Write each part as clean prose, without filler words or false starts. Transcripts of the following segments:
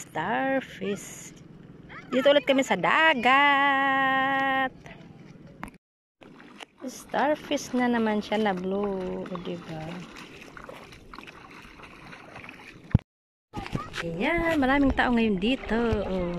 starfish. Dito ulit kami sa dagat. Starfish na naman siya na blue, o diba? Ayan, maraming tao ngayon dito. Oh.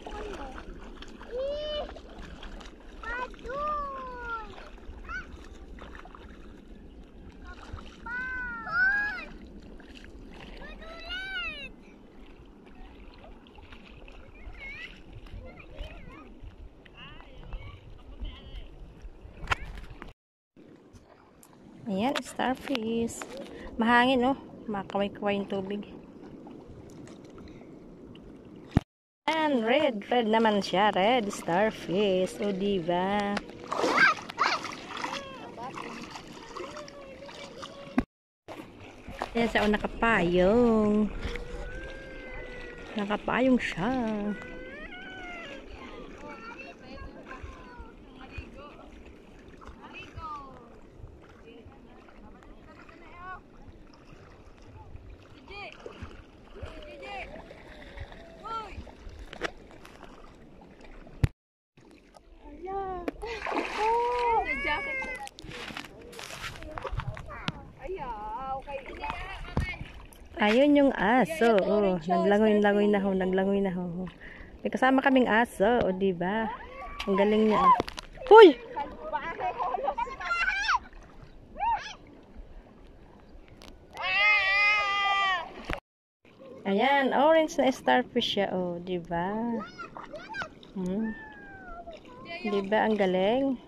Ayan, starfish. Mahangin, oh. Makaway-kaway yung tubig. Ayan, red naman siya. Red starfish. O, diba? Ayan siya, oh, nakapayong. Nakapayong siya. Ayun yung aso. Oh, naglangoy na ho, naglangoy na ho. May kasama kaming aso, o diba? Ang galing niya. Hoy! Ayan, orange na starfish siya, o diba? Diba ang galing?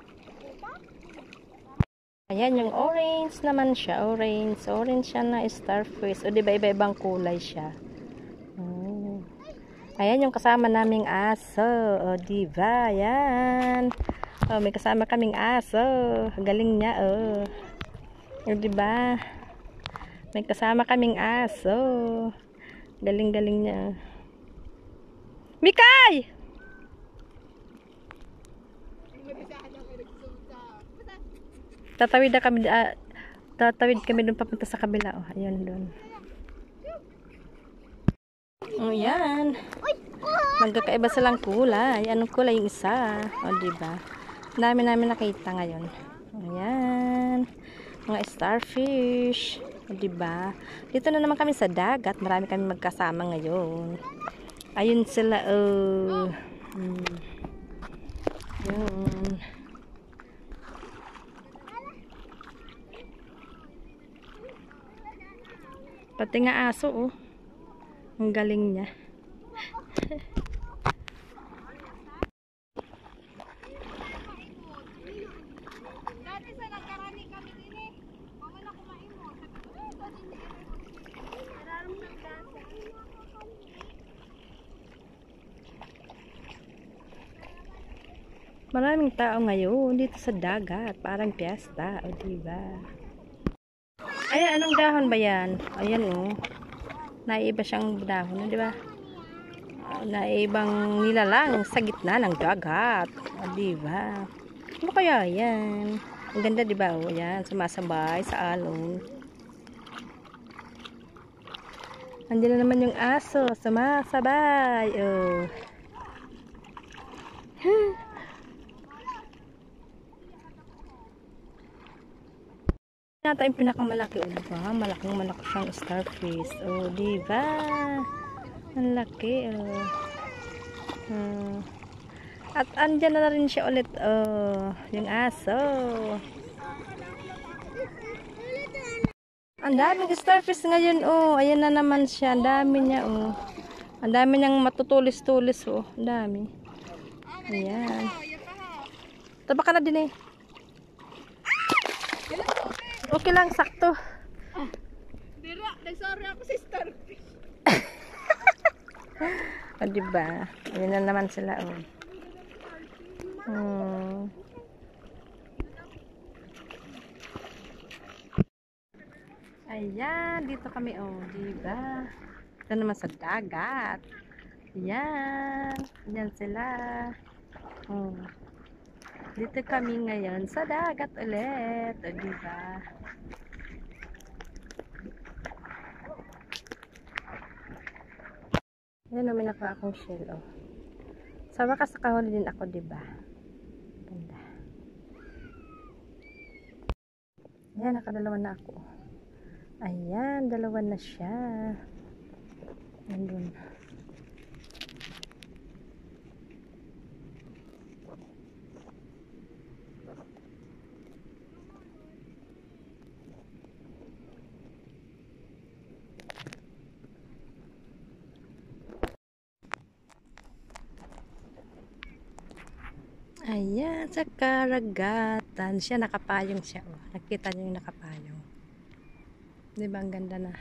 Ayan, yung orange naman siya. Orange siya na starfish. O, diba, iba-ibang kulay siya. Ayan yung kasama naming aso. O, diba? Ayan. O, may kasama kaming aso. Galing niya, o. O, diba? May kasama kaming aso. Galing-galing niya. Mikay! Tatawid kami doon papunta sa kabila. Oh, ayun doon. Oh, yan. Magkakaiba silang kulay. Anong kulay yung isa? O, diba? Dami namin nakita ngayon. Ayan. Mga starfish. O, diba? Dito na naman kami sa dagat. Marami kami magkasama ngayon. Ayun sila. Oh. Yun. Pati nga aso, oh. Ang galing niya. Maraming tao ngayon dito sa dagat. Parang piyesta, o diba? Ayan, anong dahon ba yan? Ayan, oh. Naiiba siyang dahon, di ba? Naiibang nilalang sa gitna ng dagat. Di ba? Ano kaya yan? Ang ganda, di ba? Oh, yan, sumasabay sa alon. Nandiyan na naman yung aso, sumasabay. Oh. Nata yung pinakamalaki, o diba? Malaking-malaki siyang starfish. O, diba? Ang laki, o. At andyan na rin siya ulit, o. Yung aso. Ang daming starfish ngayon, o. Ayan na naman siya. Ang dami niya, o. Ang dami niyang matutulis-tulis, o. Ang dami. Ayan. Taba ka na din, eh. Okay lang, sakto. Dira, nagsorry ako sa starfish. O, diba? Ayan na naman sila, oh. Ayan, dito kami, oh. Diba? Ito naman sa dagat. Ayan. Ayan sila. Oh. Dito kami ngayon sa dagat ulit. O, diba? Ayan, may nakuha akong shell, oh. Sa wakas, nakahuli din ako, diba? Ganda. Ayan, nakadalawa na ako. Ayan, dalawa na siya. Nandun. Ayan, sa karagatan. Siya, nakapayong siya. Oh. Nakita niyo yung nakapayong. Diba, ang ganda na.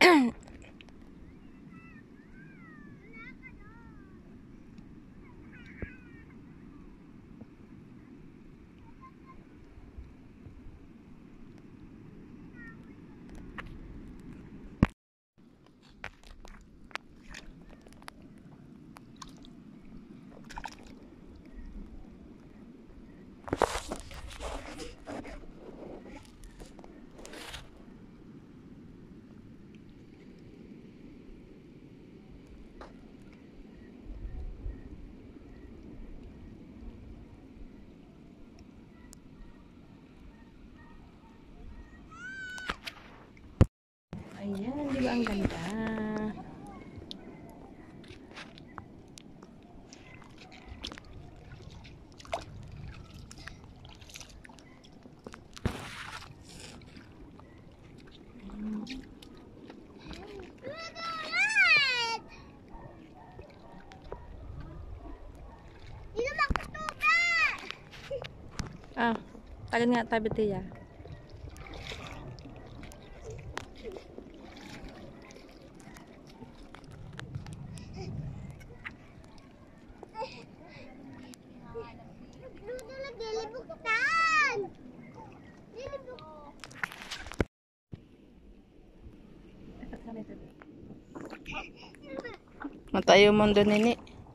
Ayan, di ba ang ganda? Ah, tagan nga tabi tiya. Matayo mo doon nini.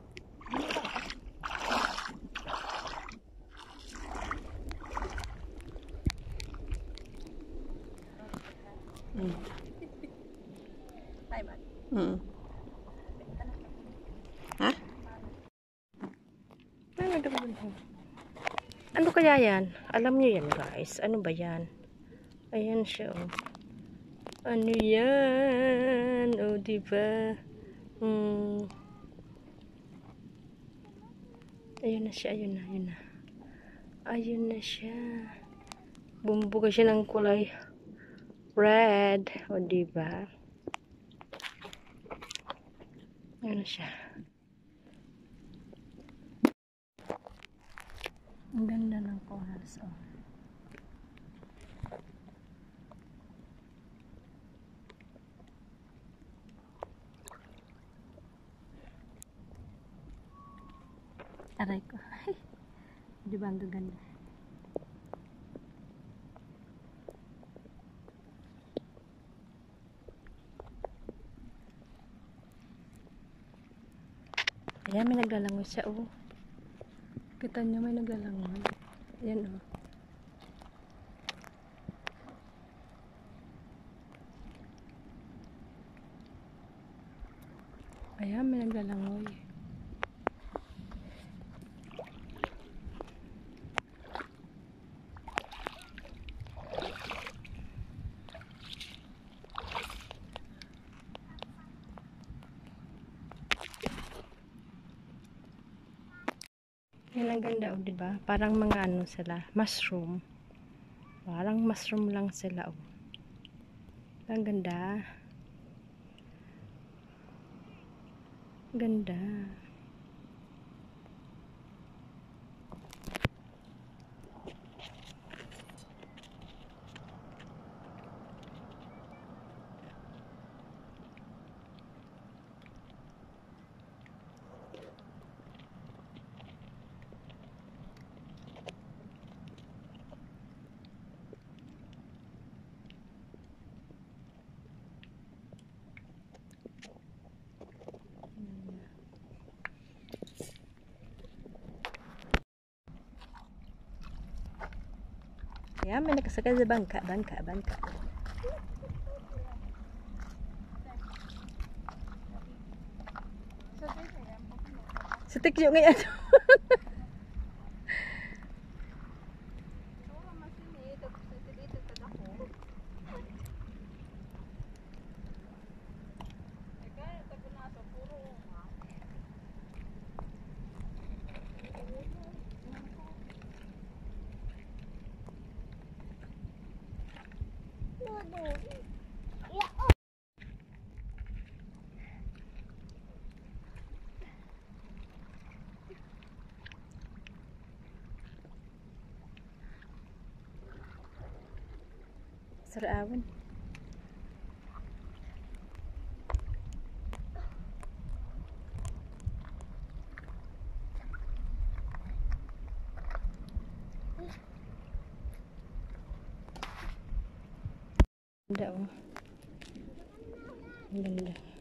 Ha? Ano kaya yan? Alam niyo yan, guys. Ano ba yan? Ayan siya, oh. Ano yan? Oh, diba? Ayun na siya, ayun na, ayun na. Ayun na siya. Bumbuga siya ng kulay red. O, diba? Ayun na siya. Ang ganda ng corals, oh. Aray ko. Diba ang ganda? Ayan, may naglalangoy siya, oh. Kita niyo, may naglalangoy. Ayan, oh. Ayan, may naglalangoy. Yan ang ganda, oh, diba? Parang mga ano sila, mushroom. Parang mushroom lang sila, oh. Ang ganda. Ganda. Ayan, may nakasakay sa bangka. Setik yuk ngayon. Sarawan. Ganda oh. Ganda.